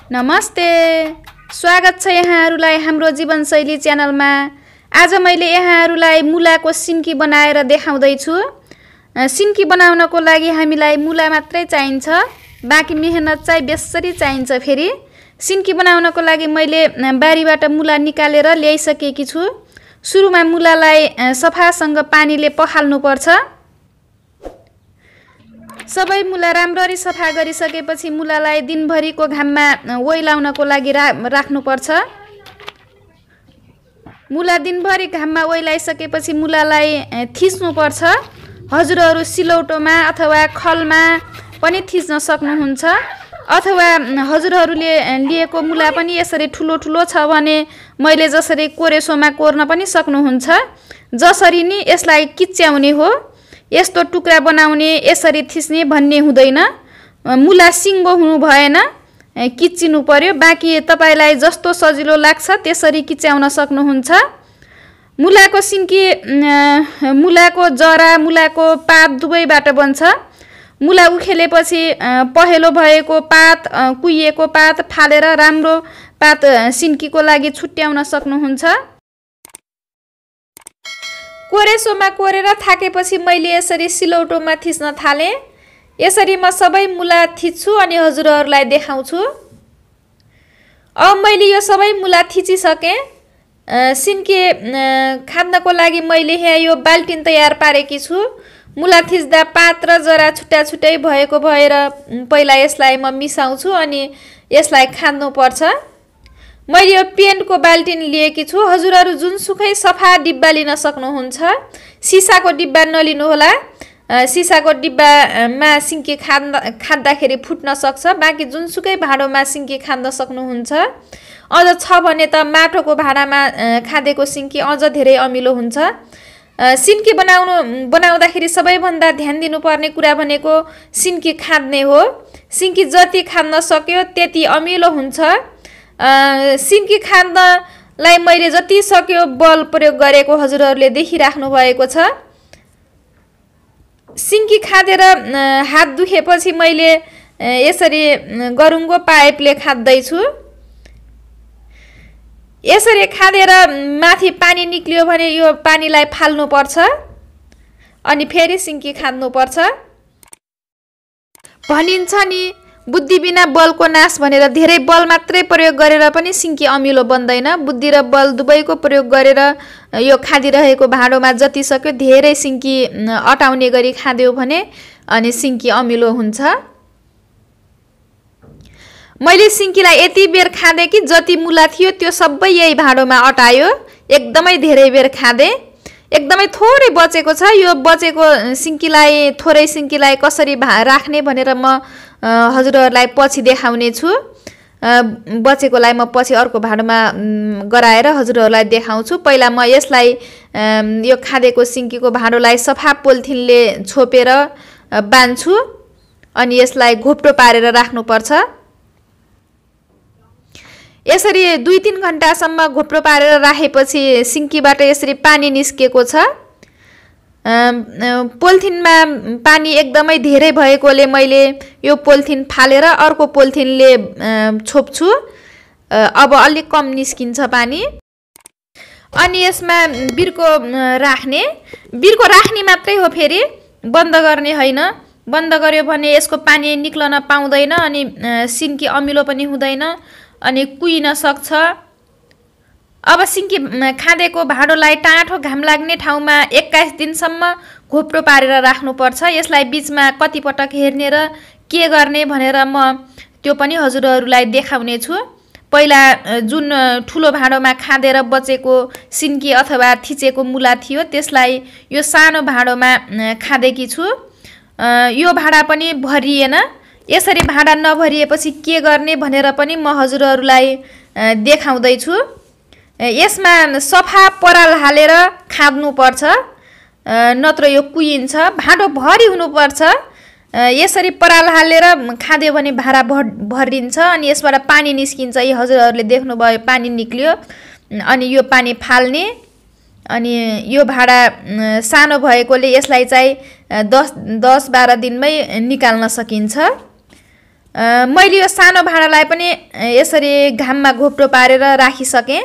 नमस्ते, स्वागत छ यहाँहरूलाई हाम्रो जीवनशैली च्यानलमा। आज मैले यहाँहरूलाई मुलाको सिन्की बनाएर देखाउँदै छु। सिन्की बनाउनको लागि हामीलाई मुला मात्रै चाहिन्छ, बाँकी मेहनत चाहिँ बेसरी चाहिन्छ। फेरि सिन्की बनाउनको लागि मैले बारीबाट मुला निकालेर ल्याइसकेकी छु। सुरुमा मुलालाई सफासँग पानीले पखाल्नु पर्छ। सबै मुला राम्ररी सफा गरिसकेपछि मुलालाई दिनभरिको घाममा ओइलाउनको लागि राख्नुपर्छ। मुला दिनभरि घाममा ओइलाइसकेपछि मुलालाई थिच्नुपर्छ। हजुरहरू सिलौटोमा अथवा खलमा पनि थिच्न सक्नुहुन्छ, अथवा हजुरहरूले लिएको मुला पनि यसरी ठुलो ठुलो छ भने मैले जसरी कोरेसोमा कोर्न पनि सक्नुहुन्छ। जसरी नि यसलाई किच्याउने हो, यस्तो टुक्रा बनाउने, यसरी थिच्ने भन्ने हुँदैन। मुला सिङ्गो हुनु भएन, किच्चिनु पर्यो। बाँकी तपाईलाई जस्तो सजिलो लाग्छ त्यसरी किच्याउन सक्नुहुन्छ। मुलाको सिन्की मुलाको जरा, मुलाको पात दुवैबाट बन्छ। मुला उखेलेपछि पहेँलो भएको पात, कुहिएको पात फालेर राम्रो पात सिन्कीको लागि छुट्याउन सक्नुहुन्छ। कोरेसोमा कोरेर थाकेपछि मैले यसरी सिलौटोमा थिच्न थालेँ। यसरी म सबै मुला थिच्छु अनि हजुरहरूलाई देखाउँछु। अब मैले यो सबै मुला थिचिसकेँ। सिन्की खाद्नको लागि मैले यहाँ यो बाल्टिन तयार पारेकी छु। मुला थिच्दा पात र जरा छुट्टा छुट्टै भएको भएर पहिला यसलाई म मिसाउँछु अनि यसलाई खाद्नुपर्छ। मैले यो पेन्टको बाल्टिन लिएकी छु। हजुरहरू जुनसुकै सफा डिब्बा लिन सक्नुहुन्छ। सिसाको डिब्बा नलिनुहोला। सिसाको डिब्बामा सिन्की खाद्दाखेरि फुट्न सक्छ। बाँकी जुनसुकै भाँडोमा सिन्की खाद्न सक्नुहुन्छ। अझ छ भने त माटोको भाँडामा खाँदेको सिन्की अझ धेरै अमिलो हुन्छ। सिन्की बनाउँदाखेरि सबैभन्दा ध्यान दिनुपर्ने कुरा भनेको सिन्की खाद्ने हो। सिन्की जति खाद्न सक्यो त्यति अमिलो हुन्छ। सिन्की खाद्नलाई मैले जति सक्यो बल प्रयोग गरेको हजुरहरूले देखिराख्नु भएको छ। सिन्की खादेर हात दुखेपछि मैले यसरी गरुङ्गो पाइपले खाद्दैछु। यसरी खादेर माथि पानी निक्लियो भने यो पानीलाई फाल्नुपर्छ अनि फेरि सिन्की खाद्नुपर्छ। भनिन्छ नि, बुद्धि बिना बलको नाश भनेर। धेरै बल मात्रै प्रयोग गरेर पनि सिन्की अमिलो बन्दैन। बुद्धि र बल दुवैको प्रयोग गरेर यो खादिरहेको भाँडोमा जति सक्यो धेरै सिन्की अटाउने गरी खाद्यो भने अनि सिन्की अमिलो हुन्छ। मैले सिन्कीलाई यति बेर खाँदेँ कि जति मुला थियो त्यो सबै यही भाँडोमा अटायो। एकदमै धेरै बेर खाँदेँ। एकदमै थोरै बचेको छ। यो बचेको सिन्कीलाई, थोरै सिन्कीलाई कसरी राख्ने भनेर म हजुरहरूलाई पछि देखाउने छु। बचेकोलाई म पछि अर्को भाँडोमा गराएर हजुरहरूलाई देखाउँछु। पहिला म यसलाई, यो खाँदेको सिन्कीको भाँडोलाई सफा पोलिथिनले छोपेर बान्छु अनि यसलाई घोप्टो पारेर राख्नुपर्छ। यसरी 2-3 घण्टासम्म घोप्टो पारेर राखेपछि सिन्कीबाट यसरी पानी निस्केको छ। पोलिथिनमा पानी एकदमै धेरै भएकोले मैले यो पोलिथिन फालेर अर्को पोलिथिनले छोप्छु। अब अलिक कम निस्किन्छ पानी। अनि यसमा बिर्को राख्ने मात्रै हो, फेरि बन्द गर्ने होइन। बन्द गर्यो भने यसको पानी निक्लन पाउँदैन अनि सिन्की अमिलो पनि हुँदैन अनि कुहिन सक्छ। अब सिन्की खाँदेको भाँडोलाई टाँठो घाम लाग्ने ठाउँमा 21 दिनसम्म घोप्टो पारेर राख्नुपर्छ। यसलाई बिचमा कतिपटक हेर्ने र के गर्ने भनेर म त्यो पनि हजुरहरूलाई देखाउने छु। पहिला जुन ठुलो भाँडोमा खाँदेर बचेको सिन्की अथवा थिचेको मुला थियो त्यसलाई यो सानो भाँडोमा खाँदेकी छु। यो भाँडा पनि भरिएन। यसरी भाँडा नभरिएपछि के गर्ने भनेर पनि म हजुरहरूलाई देखाउँदैछु। यसमा सफा पराल हालेर खाद्नुपर्छ, नत्र यो कुहिन्छ। भाँडो भरि हुनुपर्छ। यसरी पराल हालेर खाद्यो भने भाँडा भरिन्छ अनि यसबाट पानी निस्किन्छ। यी हजुरहरूले देख्नुभयो, पानी निक्ल्यो अनि यो पानी फाल्ने। अनि यो भाँडा सानो भएकोले यसलाई चाहिँ 10-12 दिनमै निकाल्न सकिन्छ। मैले यो सानो भाँडालाई पनि यसरी घाममा घोप्टो पारेर राखिसकेँ।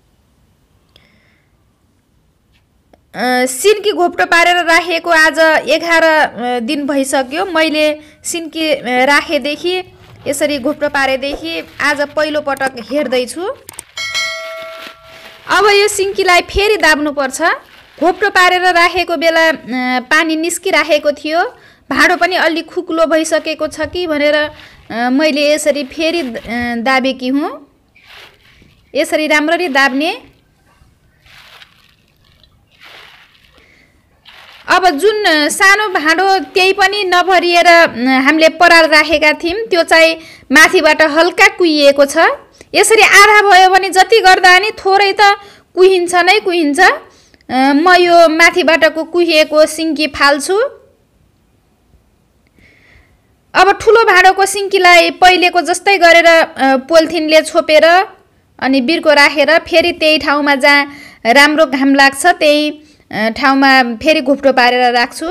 सिन्की घोप्टो पारेर राखेको आज 11 दिन भइसक्यो। मैले सिन्की राखेदेखि यसरी घोप्टो पारेदेखि आज पहिलो पटक हेर्दैछु। अब यो सिन्कीलाई फेरि दाब्नुपर्छ। घोप्टो पारेर राखेको बेला पानी निस्किराखेको थियो, भाँडो पनि अलि खुकुलो भइसकेको छ कि भनेर मैले यसरी फेरि दाबेकी हुँ। यसरी राम्ररी दाब्ने। अब जुन सानो भाँडो त्यही पनि नभरिएर हामीले पराल राखेका थियौँ, त्यो चाहिँ माथिबाट हल्का कुहिएको छ। यसरी आधा भयो भने जति गर्दा नि थोरै त कुहिन्छ नै कुहिन्छ। म यो माथिबाटको कुहिएको सिन्की फाल्छु। अब ठुलो भाँडोको सिन्कीलाई पहिलेको जस्तै गरेर पोलिथिनले छोपेर अनि बिर्को राखेर फेरि त्यही ठाउँमा जहाँ राम्रो घाम लाग्छ त्यही ठाउँमा फेरि घोप्टो पारेर राख्छु।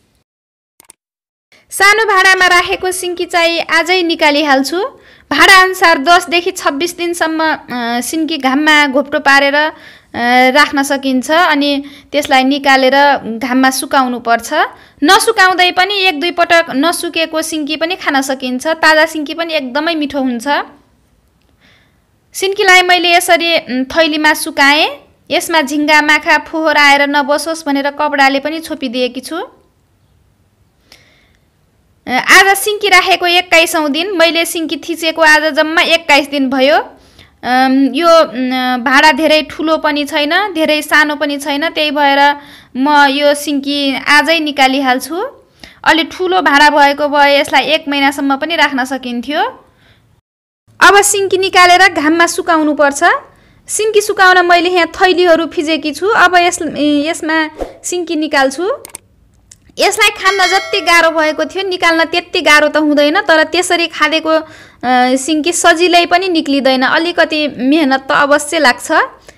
सानो भाँडामा राखेको सिन्की चाहिँ आजै निकालिहाल्छु। भाँडा अनुसार 10 देखि 26 दिनसम्म सिन्की घाममा घोप्टो पारेर राख्न सकिन्छ अनि त्यसलाई निकालेर घाममा सुकाउनु पर्छ। नसुकाउँदै पनि 1-2 पटक नसुकेको सिन्की पनि खान सकिन्छ। ताजा सिन्की पनि एकदमै मिठो हुन्छ। सिन्कीलाई मैले यसरी थैलीमा सुकाएँ। यसमा झिङ्गा माखा फोहोर आएर नबसोस् भनेर कपडाले पनि छोपिदिएकी छु। आज सिन्की राखेको 21औं दिन। मैले सिन्की थिचेको आज जम्मा 21 दिन भयो। यो भाँडा धेरै ठुलो पनि छैन, धेरै सानो पनि छैन, त्यही भएर म यो सिन्की आजै निकालिहाल्छु। अलि ठुलो भाँडा भएको भए यसलाई 1 महिनासम्म पनि राख्न सकिन्थ्यो। अब सिन्की निकालेर घाममा सुकाउनु पर्छ। सिन्की सुकाउन मैले यहाँ थैलीहरू फिजेकी छु। अब यसमा सिन्की निकाल्छु। यसलाई खान्न जति गाह्रो भएको थियो निकाल्न त्यति गाह्रो त हुँदैन, तर त्यसरी खादेको सिन्की सजिलै पनि निक्लिँदैन। अलिकति मेहनत त अवश्य लाग्छ।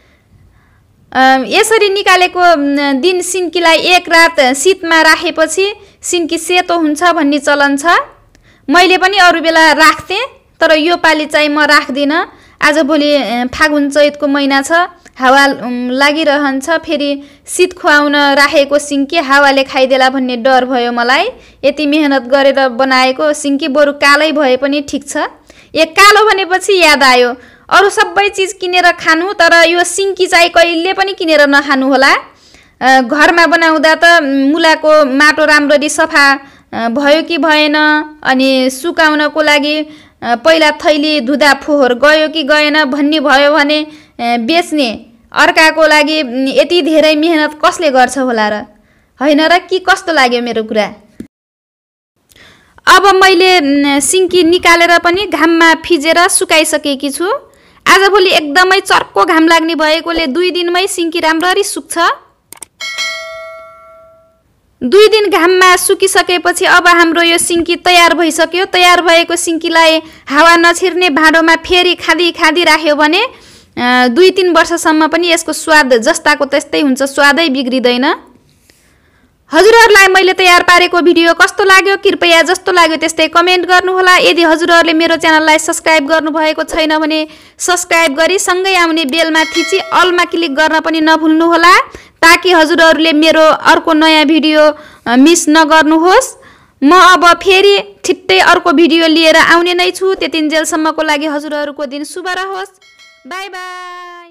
यसरी निकालेको दिन सिन्कीलाई 1 रात शीतमा राखेपछि सिन्की सेतो हुन्छ भन्ने चलन छ। मैले पनि अरू बेला राख्थेँ, तर यो पालि चाहिँ म राख्दिनँ। आजभोलि फागुन चैतको महिना छ, हावा लागिरहन्छ, फेरि शीत खुवाउन राखेको सिन्की हावाले खाइदेला भन्ने डर भयो मलाई। यति मेहनत गरेर बनाएको सिन्की बरु कालै भए पनि ठिक छ। कालो भनेपछि याद आयो, अरू सबै चिज किनेर खानु, तर यो सिन्की चाहिँ कहिले पनि किनेर नखानु होला। घरमा बनाउँदा त मुलाको माटो राम्ररी सफा भयो कि भएन, अनि सुकाउनको लागि पहिला थैली धुँदा फोहोर गयो कि गएन भन्ने भयो भने बेच्ने अर्काको लागि यति धेरै मेहनत कसले गर्छ होला र, हैन र? कि कस्तो लाग्यो मेरो कुरा? अब मैले सिन्की निकालेर पनि घाममा फिजेर सुकाइसकेकी छु। आजभोलि एकदमै चर्को घाम लाग्ने भएकोले 2 दिनमै सिन्की राम्ररी सुक्छ। 2 दिन घाममा सुकिसकेपछि अब हाम्रो यो सिन्की तयार भइसक्यो। तयार भएको सिन्कीलाई हावा नछिर्ने भाँडोमा फेरि खादी राख्यो भने 2-3 वर्षसम्म पनि यसको स्वाद जस्ताको त्यस्तै हुन्छ, स्वादै बिग्रिँदैन। हजुरहरूलाई मैले तयार पारेको भिडियो कस्तो लाग्यो कृपया जस्तो लाग्यो त्यस्तै कमेन्ट गर्नुहोला। यदि हजुरहरूले मेरो च्यानललाई सब्स्क्राइब गर्नुभएको छैन भने सब्स्क्राइब गरी सँगै आउने बेलमा थिची अलमा क्लिक गर्न पनि नभुल्नुहोला, ताकि हजुरहरूले मेरो अर्को नयाँ भिडियो मिस नगर्नुहोस्। म अब फेरि छिट्टै अर्को भिडियो लिएर आउने नै छु। त्यतिन्जेलसम्मको लागि हजुरहरूको दिन शुभ रहोस्। Bye by.